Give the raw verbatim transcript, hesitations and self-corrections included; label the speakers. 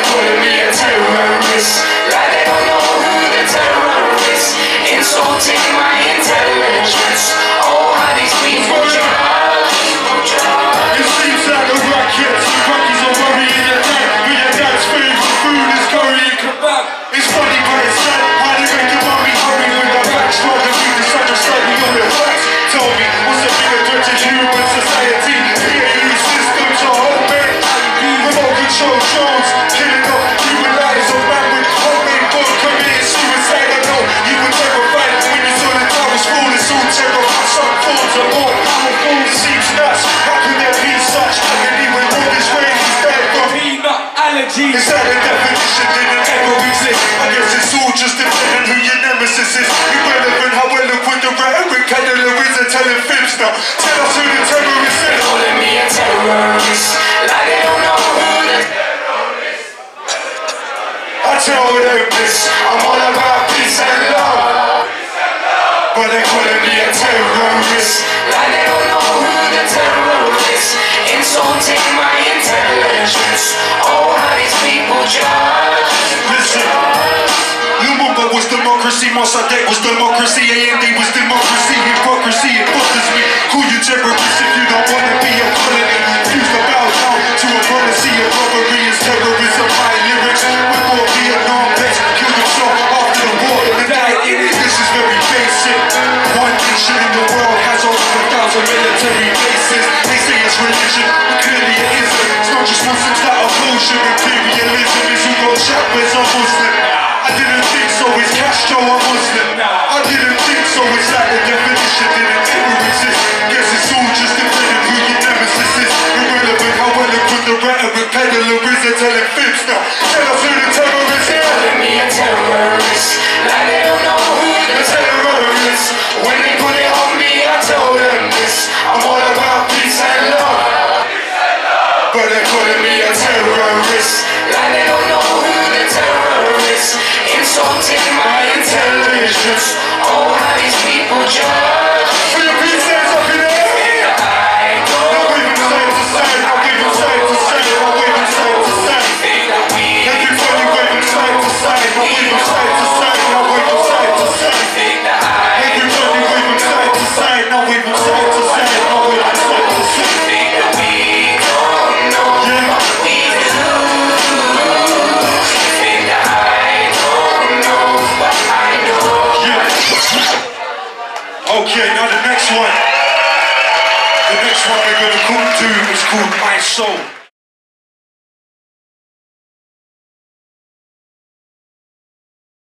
Speaker 1: calling me a terrorist, like they don't know who the terror is. Insulting my intelligence. Oh, how these people judge.
Speaker 2: It seems like a racket. The rockies are worrying your dad, but your dad's favorite food is curry and kebab. It's funny but it's sad how they make your mommy hurry with their back. Struggle to decide to study on their facts. Tell me, what's the bigger threat to human society? P A U systems are homemade. Remote control drones, killing off human lives. A man with homemade gun committing suicide. I know you were terrified when you saw the towers fall. It's all terrified. Some forms are more powerful. It seems nuts. How can there be such agony when all this rain is dead from peanut allergies? Is that the definition? Didn't ever exist. I guess it's all just depending who your nemesis is. Irrelevant how eloquent the rhetoric peddler is and telling fibs now. Tell us who the terrorist is.
Speaker 1: Calling me a terrorist, like they don't know who the terrorist.
Speaker 2: I tell them this,
Speaker 1: I'm all about peace and love,
Speaker 2: but they're calling me a terrorist.
Speaker 1: like they don't know who the terrorist. Insulting my intelligence. Oh, how these people judge.
Speaker 2: Listen, Lumumba was democracy, Mossadegh was democracy, A N D was democracy, hypocrisy, it bothers me. Call you terrorist if you don't want to be a colony. Refuse to bow down to a policy of robbery is terrorism. My lyrics, we're more Vietnam vets, killed themselves after the war and died in it. This is very basic. One nation in the world has over a thousand military bases. They say it's religion, but clearly it isn't. It's not just Muslims that are bullshit. Imperialism is who got Chavez a Muslim. I didn't think so, is Castro a Muslim? I didn't think so, it's like the definition didn't ever exist. Guess it's all just depending who your nemesis is. Irrelevant how eloquent the rhetoric peddler is and telling fibs now. Tell us who the terrorist is.
Speaker 1: Calling me a terrorist, like they don't know who the terrorist. When they put it on me, I told them this, I'm all about peace and love,
Speaker 2: But they're calling me a terrorist.
Speaker 1: like they don't know who the terrorist. Insulting my intelligence. Oh, how these people judge.
Speaker 2: For your peace hands up in the air.
Speaker 1: I
Speaker 2: Now
Speaker 1: don't
Speaker 2: wave them side to side, now wave them side to side, now wave them side to side.
Speaker 1: think that we
Speaker 2: Everybody wave them side to side, now wave them side to side, now wave them side to side.
Speaker 1: think that I
Speaker 2: Everybody wave them side to side, now wave them side to side, now wave them side to side.
Speaker 1: think that we don't know what we do. Think that I don't know what I know.
Speaker 2: Yeah. Okay, now the next one. The next one we're gonna come to is called My Soul.